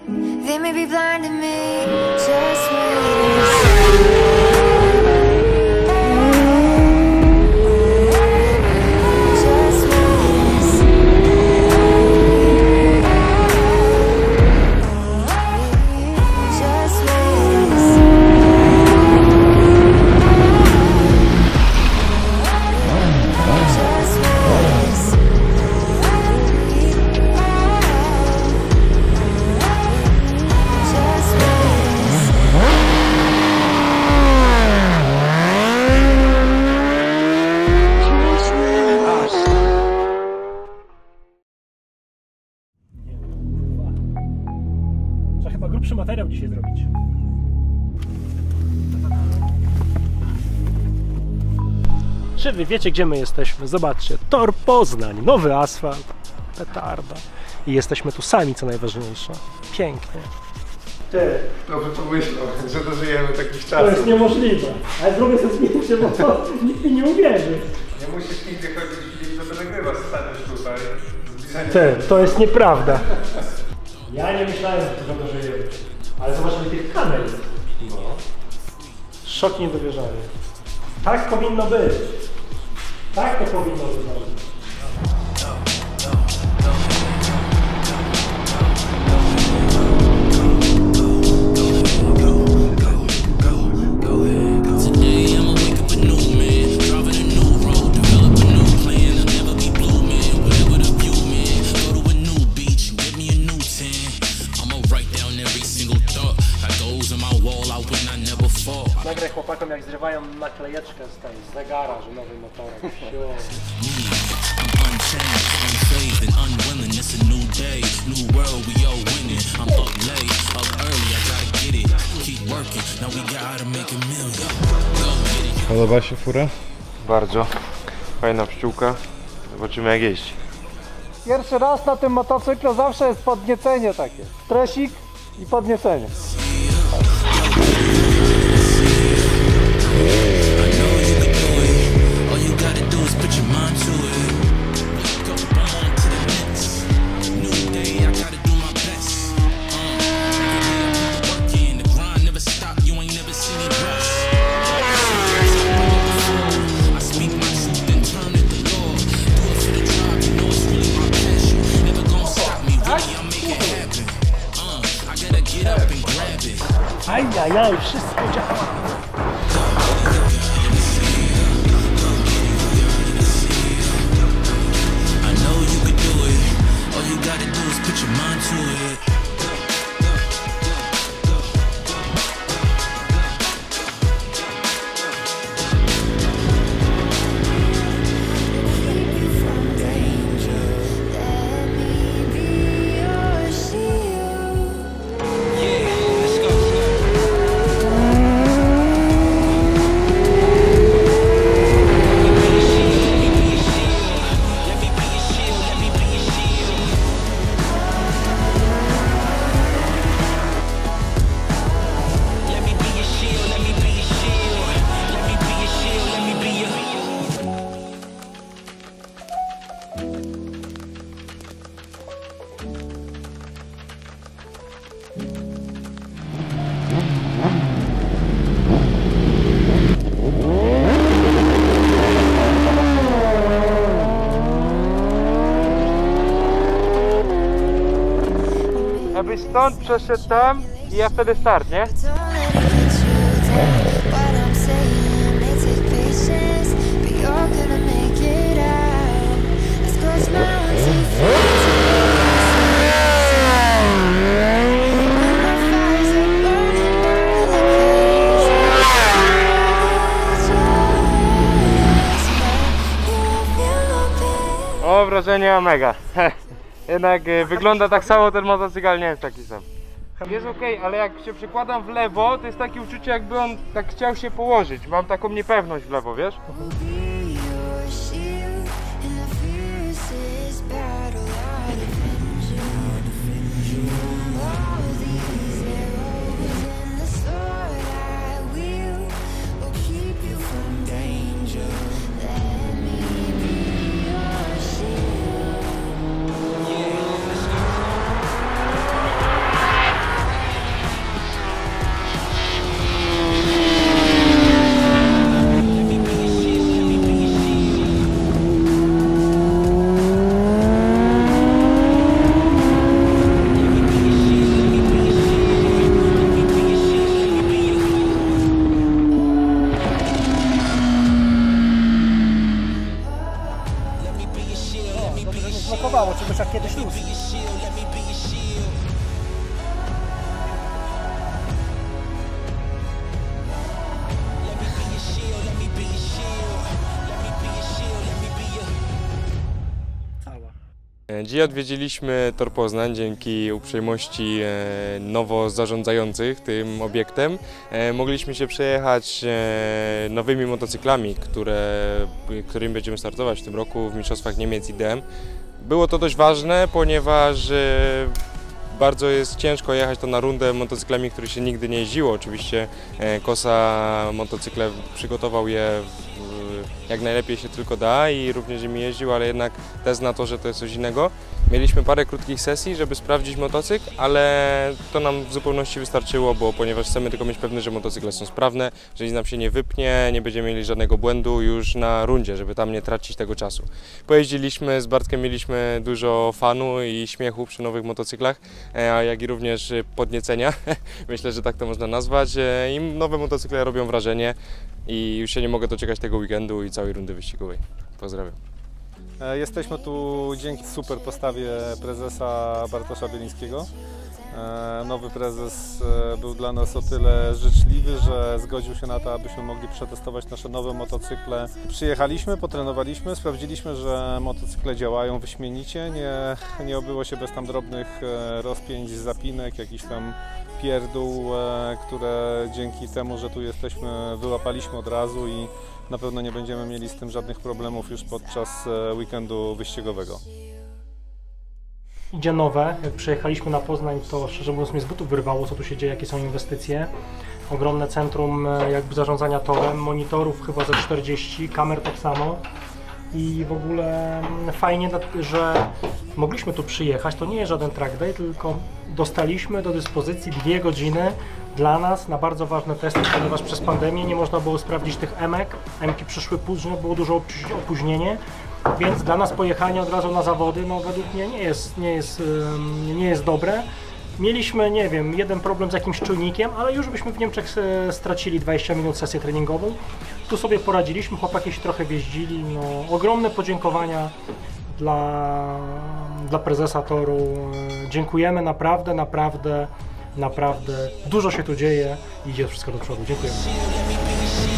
They may be blinding me, just wait and see. Trzeba chyba grubszy materiał dzisiaj zrobić. Czy wy wiecie, gdzie my jesteśmy? Zobaczcie, Tor Poznań, nowy asfalt, petarda. I jesteśmy tu sami, co najważniejsze. Pięknie. Ty. Dobrze pomyślał, że dożyjemy takich czasów. To jest niemożliwe. Ale zrobię sobie zdjęcie, bo to nikt mi nie uwierzy. Nie musisz nigdy chodzić, żeby nagrywać, staniesz tutaj. Ty, to jest nieprawda. Ja nie myślałem, że to dożyjemy. Ale zobaczmy tych kamer. No. Szok niedowierzania. Tak powinno być. Tak to powinno być. Nagraj chłopakom, jak zrywają naklejeczkę z zegara, że nowy motorek. Podoba się fura? Bardzo. Fajna pszczółka. Zobaczymy, jak jeździ. Pierwszy raz na tym motocyklu zawsze jest podniecenie takie. Stresik i podniecenie. Ajajaj, wszystko działa. Abyś stąd przeszedł tam i ja wtedy start, nie? O, wrażenie mega. Jednak wygląda tak samo, ten motocykl nie jest taki sam. Jest ok, ale jak się przykładam w lewo, to jest takie uczucie, jakby on tak chciał się położyć. Mam taką niepewność w lewo, wiesz? jak kiedyś luz. Dzisiaj odwiedziliśmy Tor Poznań dzięki uprzejmości nowo zarządzających tym obiektem. Mogliśmy się przejechać nowymi motocyklami, którymi będziemy startować w tym roku w Mistrzostwach Niemiec IDM. Było to dość ważne, ponieważ bardzo jest ciężko jechać to na rundę motocyklami, których się nigdy nie jeździło. Oczywiście Kosa motocykle przygotował je jak najlepiej się tylko da i również nimi jeździł, ale jednak test na to, że to jest coś innego. Mieliśmy parę krótkich sesji, żeby sprawdzić motocykl, ale to nam w zupełności wystarczyło, ponieważ chcemy tylko mieć pewność, że motocykle są sprawne, że nic nam się nie wypnie, nie będziemy mieli żadnego błędu już na rundzie, żeby tam nie tracić tego czasu. Pojeździliśmy, z Bartkiem mieliśmy dużo fanu i śmiechu przy nowych motocyklach, jak i również podniecenia, myślę, że tak to można nazwać. I nowe motocykle robią wrażenie i już się nie mogę doczekać tego weekendu i całej rundy wyścigowej. Pozdrawiam. Jesteśmy tu dzięki super postawie prezesa Bartosza Bielińskiego. Nowy prezes był dla nas o tyle życzliwy, że zgodził się na to, abyśmy mogli przetestować nasze nowe motocykle. Przyjechaliśmy, potrenowaliśmy, sprawdziliśmy, że motocykle działają wyśmienicie. Nie obyło się bez tam drobnych rozpięć, zapinek, jakichś tam pierdół, które dzięki temu, że tu jesteśmy, wyłapaliśmy od razu i na pewno nie będziemy mieli z tym żadnych problemów już podczas weekendu wyścigowego. Idzie nowe. Jak przyjechaliśmy na Poznań, to szczerze mówiąc mnie z butów wyrwało, co tu się dzieje, jakie są inwestycje. Ogromne centrum jakby zarządzania torem, monitorów chyba ze 40, kamer tak samo. I w ogóle fajnie, że mogliśmy tu przyjechać. To nie jest żaden track day, tylko dostaliśmy do dyspozycji 2 godziny dla nas na bardzo ważne testy, ponieważ przez pandemię nie można było sprawdzić tych emek. Emki przyszły późno, było dużo opóźnienie, więc dla nas pojechanie od razu na zawody, no według mnie nie jest dobre. Mieliśmy, nie wiem, jeden problem z jakimś czujnikiem, ale już byśmy w Niemczech stracili 20 minut sesję treningową. Tu sobie poradziliśmy, chłopaki się trochę wjeździli. No, ogromne podziękowania dla prezesa toru. Dziękujemy naprawdę. Dużo się tu dzieje i idzie wszystko do przodu. Dziękujemy.